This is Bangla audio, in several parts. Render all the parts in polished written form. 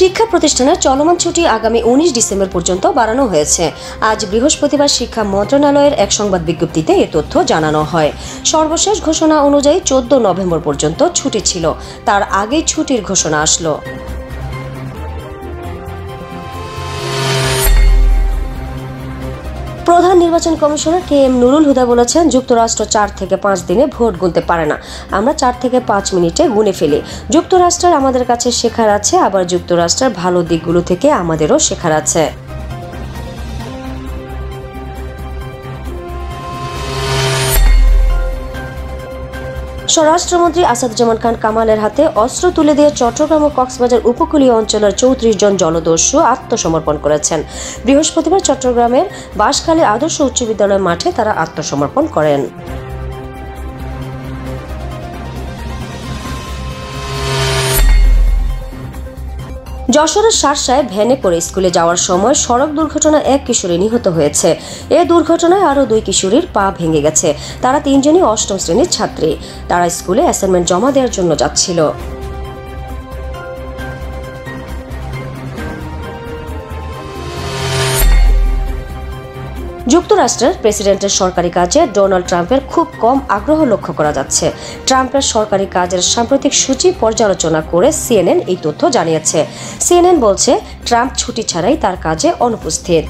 শিক্ষা প্রতিষ্ঠানের চলমান ছুটি আগামী 19 ডিসেম্বর পর্যন্ত বাড়ানো হয়েছে। আজ বৃহস্পতিবার শিক্ষা মন্ত্রণালয়ের এক সংবাদ বিজ্ঞপ্তিতে এ তথ্য জানানো হয়। সর্বশেষ ঘোষণা অনুযায়ী 14 নভেম্বর পর্যন্ত ছুটি ছিল, তার আগেই ছুটির ঘোষণা আসলো। প্রধান নির্বাচন কমিশনার KM নুরুল হুদা বলেছেন, যুক্তরাষ্ট্র 4 থেকে 5 দিনে ভোট গুনতে পারে না, আমরা 4 থেকে 5 মিনিটে গুনে ফেলি। যুক্তরাষ্ট্রের আমাদের কাছে শেখার আছে, আবার যুক্তরাষ্ট্রের ভালো দিকগুলো থেকে আমাদেরও শেখার আছে। স্বরাষ্ট্রমন্ত্রী আসাদুজ্জামান খান কামালের হাতে অস্ত্র তুলে দিয়ে চট্টগ্রাম ও কক্সবাজার উপকূলীয় অঞ্চলের 34 জন জলদস্যু আত্মসমর্পণ করেছেন। বৃহস্পতিবার চট্টগ্রামের বাঁশখালী আদর্শ উচ্চ বিদ্যালয় মাঠে তারা আত্মসমর্পণ করেন। যশোরের শার্শায় ভ্যানে করে স্কুলে যাওয়ার সময় সড়ক দুর্ঘটনায় এক কিশোরী নিহত হয়েছে। এ দুর্ঘটনায় আরও 2 কিশোরীর পা ভেঙে গেছে। তারা 3 জনই 8ম শ্রেণীর ছাত্রী। তারা স্কুলে অ্যাসাইনমেন্ট জমা দেওয়ার জন্য যাচ্ছিল। যুক্তরাষ্ট্রের প্রেসিডেন্টের সরকারি কাজে ডোনাল্ড ট্রাম্পের খুব কম আগ্রহ লক্ষ্য করা যাচ্ছে। ট্রাম্পের সরকারি কাজের সাম্প্রতিক সূচি পর্যালোচনা করে CNN এই তথ্য জানিয়েছে। CNN বলছে, ট্রাম্প ছুটি ছাড়াই তার কাজে অনুপস্থিত।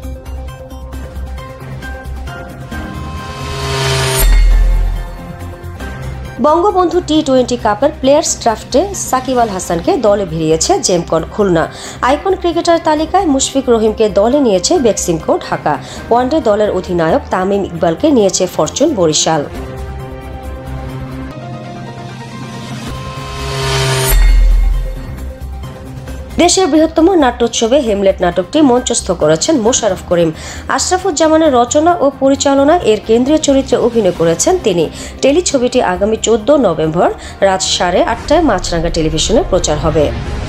বঙ্গবন্ধু T20 কাপের প্লেয়ার্স ড্রাফটে সাকিব আল হাসানকে দলে ভিড়িয়েছে জেমকন খুলনা। আইকন ক্রিকেটার তালিকায় মুশফিক রহিমকে দলে নিয়েছে বেক্সিমকো ঢাকা। ওয়ানডে দলের অধিনায়ক তামিম ইকবালকে নিয়েছে ফরচুন বরিশাল। দেশের বৃহত্তম নাট্যোৎসবে হেমলেট নাটকটি মঞ্চস্থ করেছেন মোশাররফ করিম। আশরাফুজ্জামানের রচনা ও পরিচালনায় এর কেন্দ্রীয় চরিত্রে অভিনয় করেছেন তিনি। টেলিছবিটি আগামী 14 নভেম্বর রাত 8:30টায় মাছরাঙ্গা টেলিভিশনে প্রচার হবে।